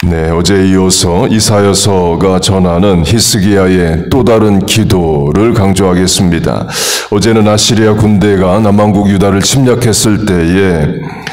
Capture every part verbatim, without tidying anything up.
네, 어제에 이어서 이사야서가 전하는 히스기야의 또 다른 기도를 강조하겠습니다. 어제는 아시리아 군대가 남왕국 유다를 침략했을 때에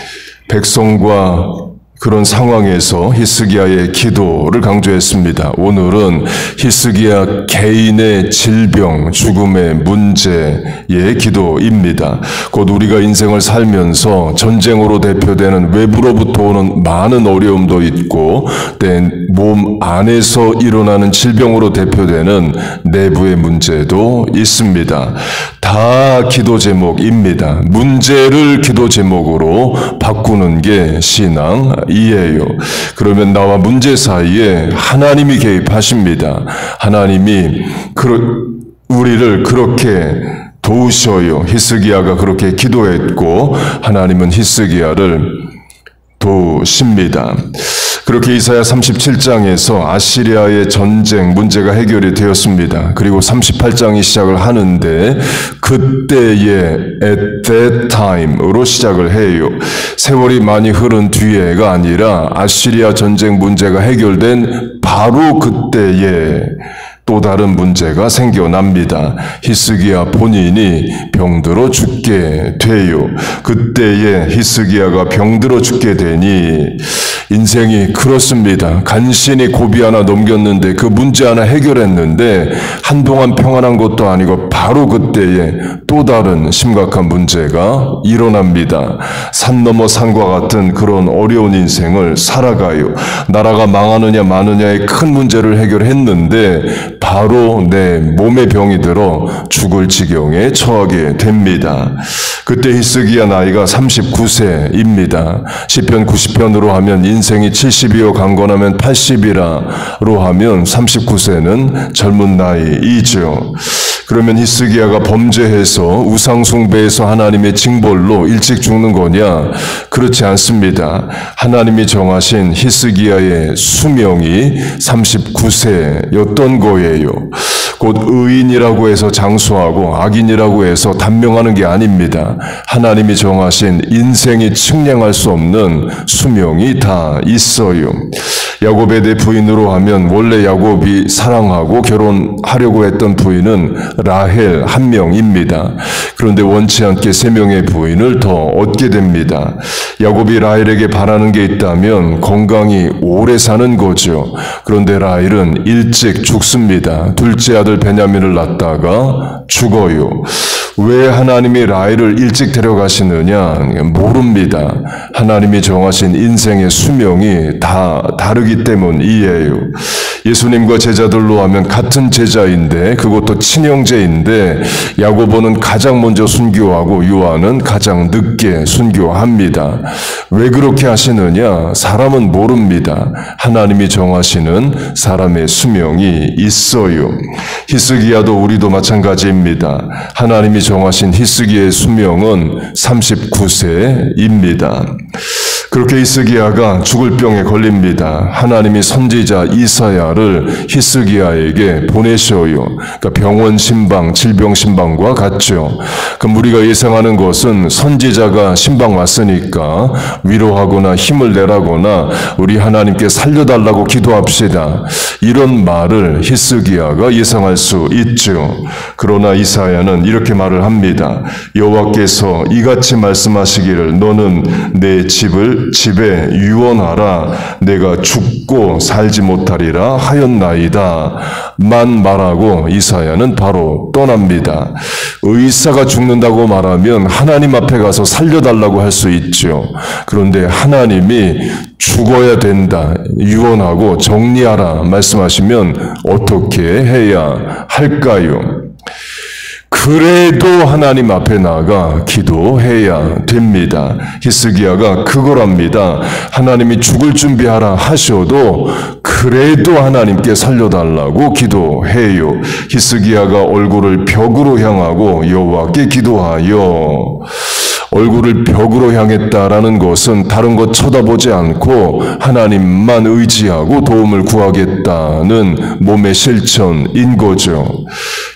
백성과 그런 상황에서 히스기야의 기도를 강조했습니다. 오늘은 히스기야 개인의 질병, 죽음의 문제의 기도입니다. 곧 우리가 인생을 살면서 전쟁으로 대표되는 외부로부터 오는 많은 어려움도 있고 몸 안에서 일어나는 질병으로 대표되는 내부의 문제도 있습니다. 다 기도 제목입니다. 문제를 기도 제목으로 바꾸는 게 신앙이에요. 그러면 나와 문제 사이에 하나님이 개입하십니다. 하나님이 우리를 그렇게 도우셔요. 히스기야가 그렇게 기도했고 하나님은 히스기야를 도우십니다. 그렇게 이사야 삼십칠 장에서 아시리아의 전쟁 문제가 해결이 되었습니다. 그리고 삼십팔 장이 시작을 하는데 그때에 at that time으로 시작을 해요. 세월이 많이 흐른 뒤에가 아니라 아시리아 전쟁 문제가 해결된 바로 그때에 또 다른 문제가 생겨납니다. 히스기야 본인이 병들어 죽게 돼요. 그때에 히스기야가 병들어 죽게 되니 인생이 그렇습니다. 간신히 고비 하나 넘겼는데 그 문제 하나 해결했는데 한동안 평안한 것도 아니고 바로 그때에 또 다른 심각한 문제가 일어납니다. 산 넘어 산과 같은 그런 어려운 인생을 살아가요. 나라가 망하느냐 마느냐의 큰 문제를 해결했는데 바로 내 몸에 병이 들어 죽을 지경에 처하게 됩니다. 그때 히스기야 나이가 삼십구 세입니다. 시편 구십 편으로 하면 인생이 칠십이요 강건하면 팔십이라로 하면 삼십구 세는 젊은 나이이죠. 그러면 히스기야가 범죄해서 우상숭배해서 하나님의 징벌로 일찍 죽는 거냐? 그렇지 않습니다. 하나님이 정하신 히스기야의 수명이 삼십구 세였던 거예요. 곧 의인이라고 해서 장수하고 악인이라고 해서 단명하는 게 아닙니다. 하나님이 정하신 인생이 측량할 수 없는 수명이 다 있어요. 야곱의 내 부인으로 하면 원래 야곱이 사랑하고 결혼하려고 했던 부인은 라헬 한 명입니다. 그런데 원치 않게 세 명의 부인을 더 얻게 됩니다. 야곱이 라헬에게 바라는 게 있다면 건강히 오래 사는 거죠. 그런데 라헬은 일찍 죽습니다. 둘째 아들 베냐민을 낳다가 죽어요. 왜 하나님이 라헬을 일찍 데려가시느냐? 모릅니다. 하나님이 정하신 인생의 수명이 다 다르기 때문이에요. 예수님과 제자들로 하면 같은 제자인데 그것도 친형제인데 야고보는 가장 먼저 순교하고 요한은 가장 늦게 순교합니다. 왜 그렇게 하시느냐? 사람은 모릅니다. 하나님이 정하시는 사람의 수명이 있어요. 히스기야도 우리도 마찬가지입니다. 하나님이 정하신 히스기야의 수명은 삼십구 세입니다. 그렇게 히스기야가 죽을 병에 걸립니다. 하나님이 선지자 이사야를 히스기야에게 보내셔요. 그러니까 병원 신방, 질병 신방과 같죠. 그럼 우리가 예상하는 것은 선지자가 신방 왔으니까 위로하거나 힘을 내라거나 우리 하나님께 살려달라고 기도합시다. 이런 말을 히스기야가 예상할 수 있죠. 그러나 이사야는 이렇게 말을 합니다. 여호와께서 이같이 말씀하시기를 너는 내 집을 집에 유언하라. 내가 죽고 살지 못하리라 하였나이다. 만 말하고 이사야는 바로 떠납니다. 의사가 죽는다고 말하면 하나님 앞에 가서 살려달라고 할 수 있죠. 그런데 하나님이 죽어야 된다, 유언하고 정리하라 말씀하시면 어떻게 해야 할까요? 그래도 하나님 앞에 나가 기도해야 됩니다. 히스기야가 그거랍니다. 하나님이 죽을 준비하라 하셔도 그래도 하나님께 살려달라고 기도해요. 히스기야가 얼굴을 벽으로 향하고 여호와께 기도하여 얼굴을 벽으로 향했다라는 것은 다른 것 쳐다보지 않고 하나님만 의지하고 도움을 구하겠다는 몸의 실천인 거죠.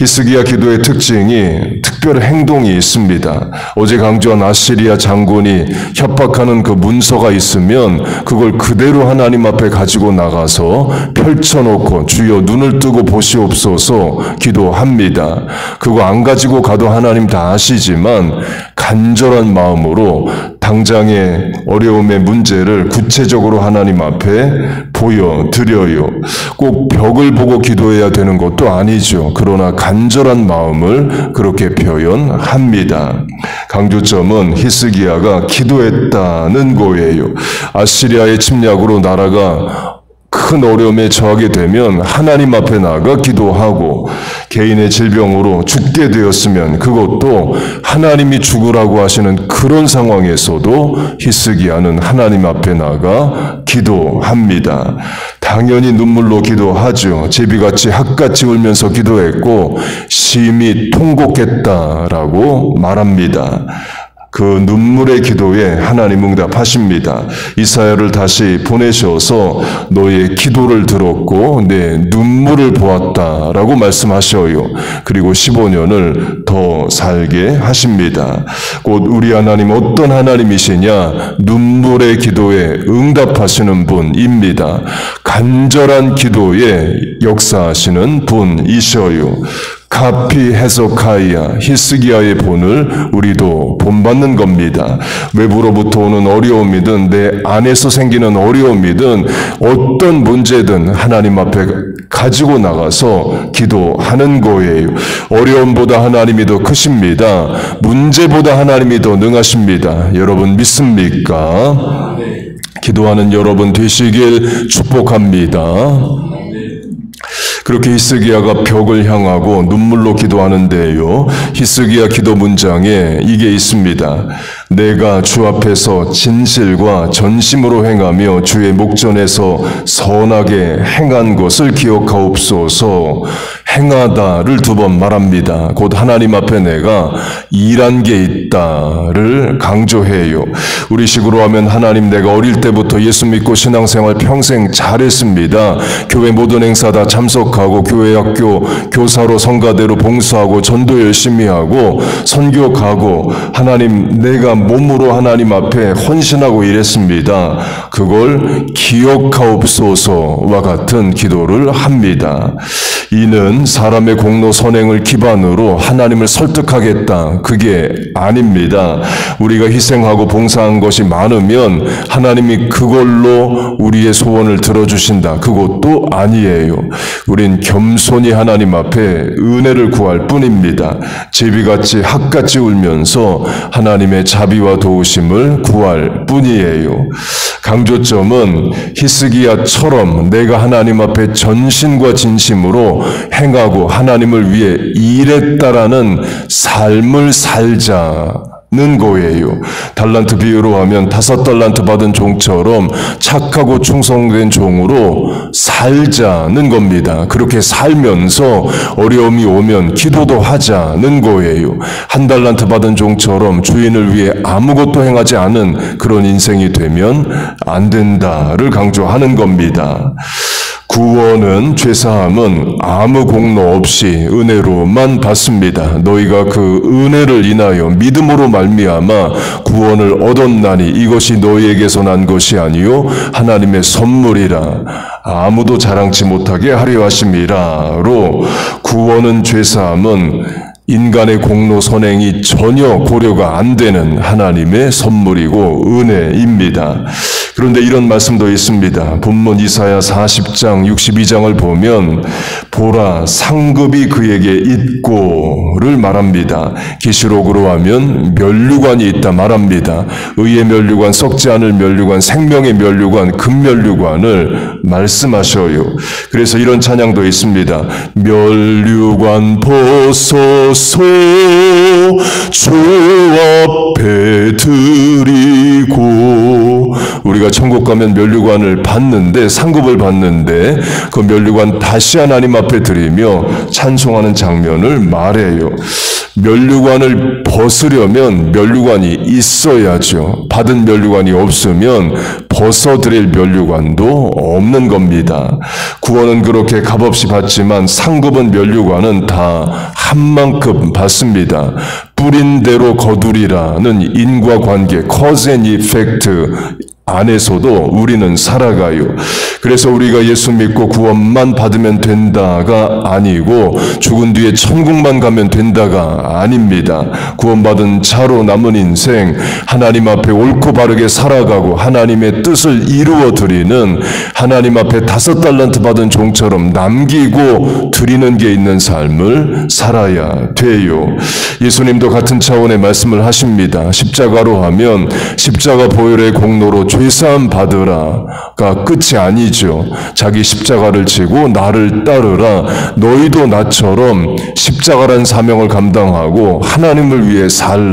히스기야 기도의 특징이 특별한 행동이 있습니다. 어제 강조한 아시리아 장군이 협박하는 그 문서가 있으면 그걸 그대로 하나님 앞에 가지고 나가서 펼쳐놓고 주여 눈을 뜨고 보시옵소서 기도합니다. 그거 안 가지고 가도 하나님 다 아시지만 간절한 마음으로 당장의 어려움의 문제를 구체적으로 하나님 앞에 보여드려요. 꼭 벽을 보고 기도해야 되는 것도 아니죠. 그러나 간절한 마음을 그렇게 표현합니다. 강조점은 히스기야가 기도했다는 거예요. 아시리아의 침략으로 나라가 큰 어려움에 처하게 되면 하나님 앞에 나가 기도하고 개인의 질병으로 죽게 되었으면 그것도 하나님이 죽으라고 하시는 그런 상황에서도 히스기야는 하나님 앞에 나가 기도합니다. 당연히 눈물로 기도하죠. 제비같이 학같이 울면서 기도했고 심히 통곡했다라고 말합니다. 그 눈물의 기도에 하나님 응답하십니다. 이사야를 다시 보내셔서 너의 기도를 들었고 내 눈물을 보았다라고 말씀하셔요. 그리고 십오 년을 더 살게 하십니다. 곧 우리 하나님 어떤 하나님이시냐? 눈물의 기도에 응답하시는 분입니다. 간절한 기도에 역사하시는 분이셔요. 카피 헤zekiah 히스기야의 본을 우리도 본받는 겁니다. 외부로부터 오는 어려움이든 내 안에서 생기는 어려움이든 어떤 문제든 하나님 앞에 가지고 나가서 기도하는 거예요. 어려움보다 하나님이 더 크십니다. 문제보다 하나님이 더 능하십니다. 여러분 믿습니까? 기도하는 여러분 되시길 축복합니다. 그렇게 히스기야가 벽을 향하고 눈물로 기도하는데요. 히스기야 기도 문장에 이게 있습니다. 내가 주 앞에서 진실과 전심으로 행하며 주의 목전에서 선하게 행한 것을 기억하옵소서. 행하다를 두 번 말합니다. 곧 하나님 앞에 내가 일한 게 있다를 강조해요. 우리 식으로 하면 하나님 내가 어릴 때부터 예수 믿고 신앙생활 평생 잘했습니다. 교회 모든 행사 다 참석하고 교회 학교 교사로 성가대로 봉사하고 전도 열심히 하고 선교 가고 하나님 내가 몸으로 하나님 앞에 헌신하고 이랬습니다. 그걸 기억하옵소서와 같은 기도를 합니다. 이는 사람의 공로 선행을 기반으로 하나님을 설득하겠다. 그게 아닙니다. 우리가 희생하고 봉사한 것이 많으면 하나님이 그걸로 우리의 소원을 들어주신다. 그것도 아니에요. 우린 겸손히 하나님 앞에 은혜를 구할 뿐입니다. 제비같이 학같이 울면서 하나님의 자비와 도우심을 구할 뿐이에요. 강조점은 히스기야처럼 내가 하나님 앞에 전신과 진심으로 행하고 하나님을 위해 일했다라는 삶을 살자는 거예요. 달란트 비유로 하면 다섯 달란트 받은 종처럼 착하고 충성된 종으로 살자는 겁니다. 그렇게 살면서 어려움이 오면 기도도 하자는 거예요. 한 달란트 받은 종처럼 주인을 위해 아무것도 행하지 않은 그런 인생이 되면 안 된다를 강조하는 겁니다. 구원은 죄사함은 아무 공로 없이 은혜로만 받습니다. 너희가 그 은혜를 인하여 믿음으로 말미암아 구원을 얻었나니 이것이 너희에게서 난 것이 아니요 하나님의 선물이라. 아무도 자랑치 못하게 하려 하심이라로 구원은 죄사함은 인간의 공로 선행이 전혀 고려가 안 되는 하나님의 선물이고 은혜입니다. 그런데 이런 말씀도 있습니다. 본문 이사야 사십 장 육십이 장을 보면 보라 상급이 그에게 있고를 말합니다. 계시록으로 하면 면류관이 있다 말합니다. 의의 면류관, 썩지 않을 면류관, 생명의 면류관, 금면류관을 말씀하셔요. 그래서 이런 찬양도 있습니다. 면류관 벗어서 주 앞에 드리고. 우리가 천국 가면 면류관을 받는데 상급을 받는데 그 면류관 다시 하나님 앞에 드리며 찬송하는 장면을 말해요. 면류관을 벗으려면 면류관이 있어야죠. 받은 면류관이 없으면 벗어드릴 면류관도 없는 겁니다. 구원은 그렇게 값없이 받지만 상급은 면류관은 다 한 만큼 받습니다. 뿌린 대로 거두리라는 인과관계, cause and effect 안에서도 우리는 살아가요. 그래서 우리가 예수 믿고 구원만 받으면 된다가 아니고 죽은 뒤에 천국만 가면 된다가 아닙니다. 구원받은 자로 남은 인생 하나님 앞에 옳고 바르게 살아가고 하나님의 뜻을 이루어 드리는, 하나님 앞에 다섯 달란트 받은 종처럼 남기고 드리는 게 있는 삶을 살아야 돼요. 예수님도 같은 차원의 말씀을 하십니다. 십자가로 하면 십자가 보혈의 공로로 죄사함 받으라가 끝이 아니죠. 자기 십자가를 지고 나를 따르라. 너희도 나처럼 십자가란 사명을 감당하고 하나님을 위해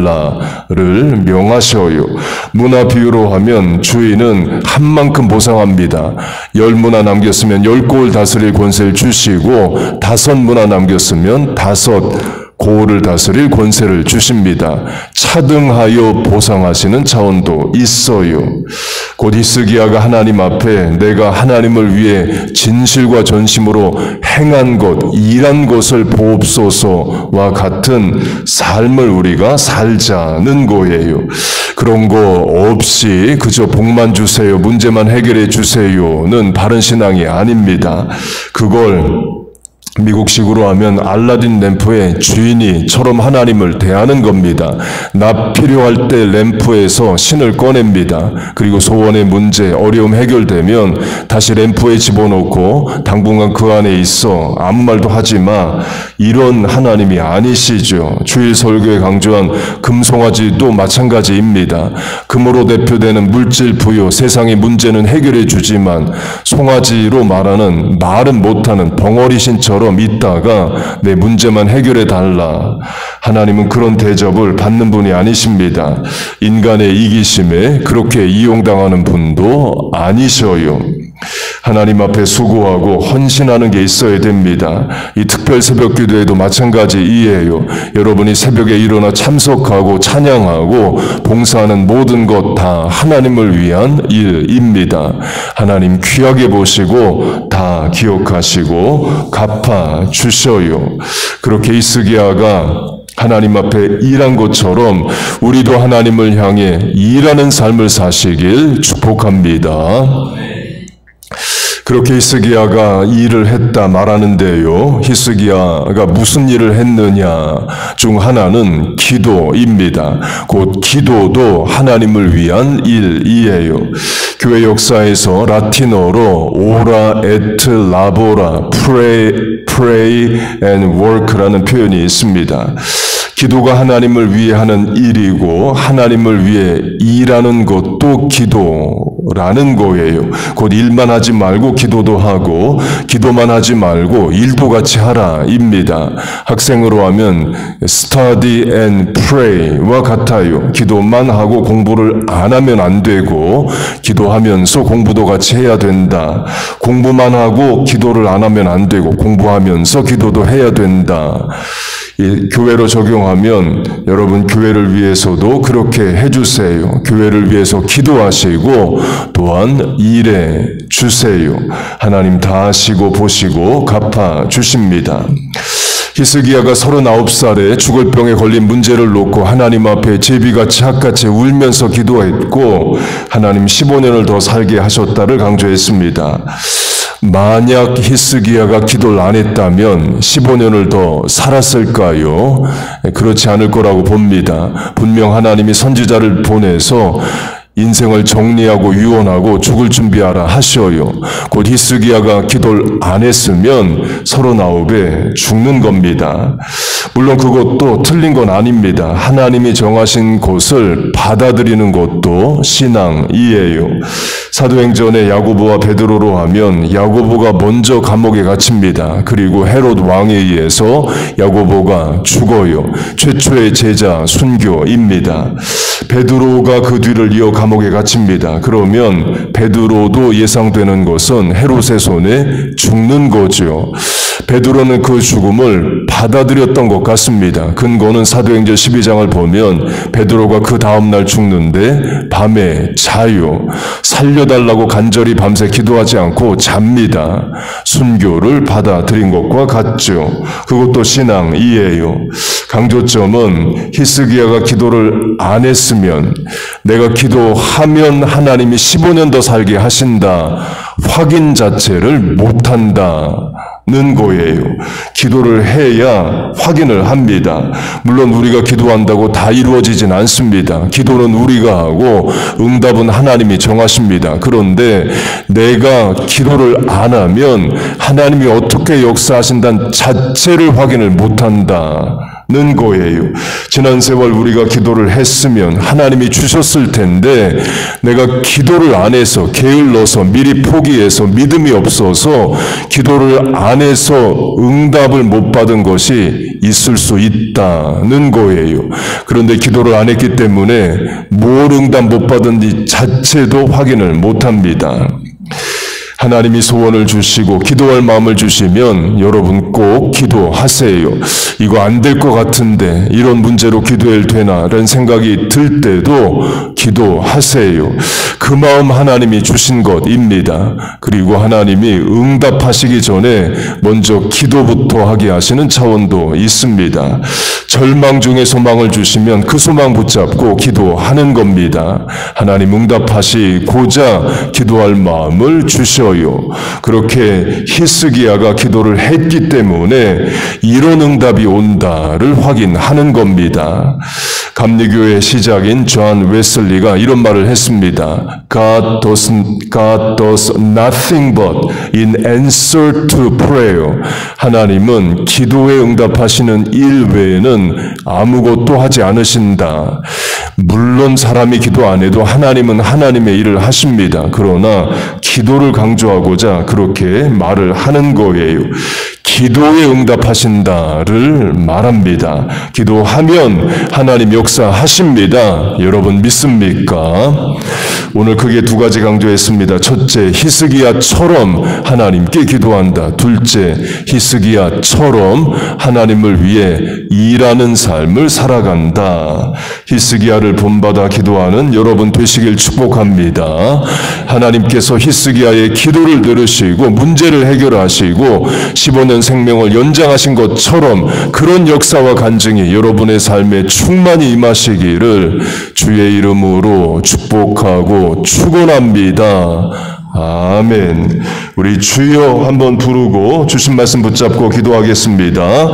살라를 명하셔요. 문화 비유로 하면 주인은 한 만큼 보상합니다. 열 문화 남겼으면 열 고을 다스릴 권세를 주시고 다섯 문화 남겼으면 다섯 고을을 다스릴 권세를 주십니다. 차등하여 보상하시는 차원도 있어요. 곧 히스기야가 하나님 앞에 내가 하나님을 위해 진실과 전심으로 행한 것, 일한 것을 보옵소서와 같은 삶을 우리가 살자는 거예요. 그런 거 없이 그저 복만 주세요, 문제만 해결해 주세요는 바른 신앙이 아닙니다. 그걸 미국식으로 하면 알라딘 램프의 주인이처럼 하나님을 대하는 겁니다. 나 필요할 때 램프에서 신을 꺼냅니다. 그리고 소원의 문제, 어려움 해결되면 다시 램프에 집어넣고 당분간 그 안에 있어 아무 말도 하지 마. 이런 하나님이 아니시죠. 주일 설교에 강조한 금송아지도 마찬가지입니다. 금으로 대표되는 물질 부여, 세상의 문제는 해결해 주지만 송아지로 말하는 말은 못하는 벙어리신처럼 있다가 내 문제만 해결해 달라. 하나님은 그런 대접을 받는 분이 아니십니다. 인간의 이기심에 그렇게 이용당하는 분도 아니셔요. 하나님 앞에 수고하고 헌신하는 게 있어야 됩니다. 이 특별 새벽 기도에도 마찬가지이에요. 여러분이 새벽에 일어나 참석하고 찬양하고 봉사하는 모든 것 다 하나님을 위한 일입니다. 하나님 귀하게 보시고 다 기억하시고 갚아 주셔요. 그렇게 히스기야가 하나님 앞에 일한 것처럼 우리도 하나님을 향해 일하는 삶을 사시길 축복합니다. 그렇게 히스기야가 일을 했다 말하는데요. 히스기야가 무슨 일을 했느냐 중 하나는 기도입니다. 곧 기도도 하나님을 위한 일이에요. 교회 역사에서 라틴어로 오라 에트 라보라 pray, pray and work라는 표현이 있습니다. 기도가 하나님을 위해 하는 일이고 하나님을 위해 일하는 것도 기도라는 거예요. 곧 일만 하지 말고 기도도 하고 기도만 하지 말고 일도 같이 하라입니다. 학생으로 하면 study and pray와 같아요. 기도만 하고 공부를 안 하면 안 되고 기도하면서 공부도 같이 해야 된다. 공부만 하고 기도를 안 하면 안 되고 공부하면서 기도도 해야 된다. 이 교회로 적용하면 여러분 교회를 위해서도 그렇게 해주세요. 교회를 위해서 기도하시고 또한 일해 주세요. 하나님 다 하시고 보시고 갚아 주십니다. 히스기야가 서른아홉 살에 죽을 병에 걸린 문제를 놓고 하나님 앞에 제비같이 학같이 울면서 기도했고 하나님 십오 년을 더 살게 하셨다를 강조했습니다. 만약 히스기야가 기도를 안 했다면 십오 년을 더 살았을까요? 그렇지 않을 거라고 봅니다. 분명 하나님이 선지자를 보내서 인생을 정리하고 유언하고 죽을 준비하라 하셔요. 곧 히스기야가 기도를 안 했으면 서른아홉에 죽는 겁니다. 물론 그것도 틀린 건 아닙니다. 하나님이 정하신 곳을 받아들이는 것도 신앙이에요. 사도행전의 야고보와 베드로로 하면 야고보가 먼저 감옥에 갇힙니다. 그리고 헤롯 왕에 의해서 야고보가 죽어요. 최초의 제자 순교입니다. 베드로가 그 뒤를 이어 감옥에 갇힙니다. 그러면 베드로도 예상되는 것은 헤롯의 손에 죽는 거죠. 베드로는 그 죽음을 받아들였던 것 같습니다. 근거는 사도행전 십이 장을 보면 베드로가 그 다음날 죽는데 밤에 자요. 살려달라고 간절히 밤새 기도하지 않고 잡니다. 순교를 받아들인 것과 같죠. 그것도 신앙이에요. 강조점은 히스기야가 기도를 안 했으면 내가 기도하면 하나님이 십오 년 더 살게 하신다. 확인 자체를 못한다는 거예요. 기도를 해야 확인을 합니다. 물론 우리가 기도한다고 다 이루어지진 않습니다. 기도는 우리가 하고 응답은 하나님이 정하십니다. 그런데 내가 기도를 안 하면 하나님이 어떻게 역사하신다는 자체를 확인을 못한다. 는 거예요. 지난 세월 우리가 기도를 했으면 하나님이 주셨을 텐데 내가 기도를 안 해서 게을러서 미리 포기해서 믿음이 없어서 기도를 안 해서 응답을 못 받은 것이 있을 수 있다는 거예요. 그런데 기도를 안 했기 때문에 뭘 응답 못 받은지 자체도 확인을 못 합니다. 하나님이 소원을 주시고 기도할 마음을 주시면 여러분 꼭 기도하세요. 이거 안 될 것 같은데 이런 문제로 기도해도 되나 라는 생각이 들 때도 기도하세요. 그 마음 하나님이 주신 것입니다. 그리고 하나님이 응답하시기 전에 먼저 기도부터 하게 하시는 차원도 있습니다. 절망 중에 소망을 주시면 그 소망 붙잡고 기도하는 겁니다. 하나님 응답하시고자 기도할 마음을 주셔 그렇게 히스기야가 기도를 했기 때문에 이런 응답이 온다를 확인하는 겁니다. 감리교의 시작인 존 웨슬리가 이런 말을 했습니다. God does, God does nothing but in answer to prayer. 하나님은 기도에 응답하시는 일 외에는 아무것도 하지 않으신다. 물론 사람이 기도 안 해도 하나님은 하나님의 일을 하십니다. 그러나 기도를 강조하고자 그렇게 말을 하는 거예요. 기도에 응답하신다를 말합니다. 기도하면 하나님 역사하십니다. 여러분 믿습니까? 오늘 크게 두 가지 강조했습니다. 첫째, 히스기야처럼 하나님께 기도한다. 둘째, 히스기야처럼 하나님을 위해 일하는 삶을 살아간다. 히스기야를 본받아 기도하는 여러분 되시길 축복합니다. 하나님께서 히스기야의 기도를 들으시고 문제를 해결하시고 십오 년 생명을 연장하신 것처럼 그런 역사와 간증이 여러분의 삶에 충만히 임하시기를 주의 이름으로 축복하고 축원합니다. 아멘. 우리 주여 한번 부르고 주신 말씀 붙잡고 기도하겠습니다.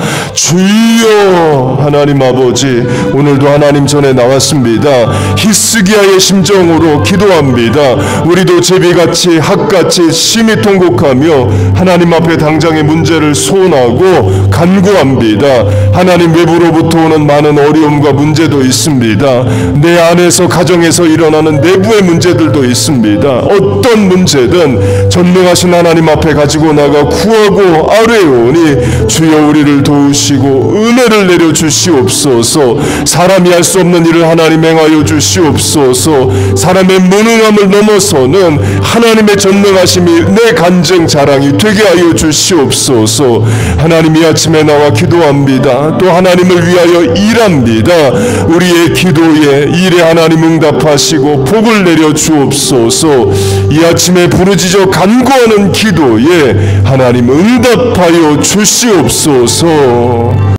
주여 하나님 아버지, 오늘도 하나님 전에 나왔습니다. 히스기야의 심정으로 기도합니다. 우리도 제비같이 학같이 심히 통곡하며 하나님 앞에 당장의 문제를 소원하고 간구합니다. 하나님 외부로부터 오는 많은 어려움과 문제도 있습니다. 내 안에서 가정에서 일어나는 내부의 문제들도 있습니다. 어떤 문제든 전능하신 하나님 앞에 가지고 나가 구하고 아뢰오니 주여 우리를 도우시고 은혜를 내려 주시옵소서. 사람이 할 수 없는 일을 하나님 행하여 주시옵소서. 사람의 무능함을 넘어서는 하나님의 전능하심이 내 간증 자랑이 되게 하여 주시옵소서. 하나님 이 아침에 나와 기도합니다. 또 하나님을 위하여 일합니다. 우리의 기도에 일에 하나님 응답하시고 복을 내려 주옵소서. 이 아침에 부르짖어 간구하는 기도에 하나님 응답하여 주시옵소서.